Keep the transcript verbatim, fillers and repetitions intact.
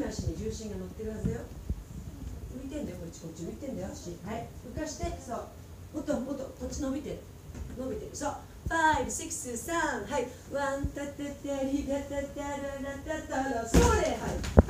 足に重心が乗ってるはずだよ。浮いてんだよ、こっちこっち浮いてんだよ、足。はい、浮かして、そう。もっともっと、こっち伸びてる。伸びてる。そう。five, six, 三、はい。ワンタタタリタタタララタタラ。それ、はい。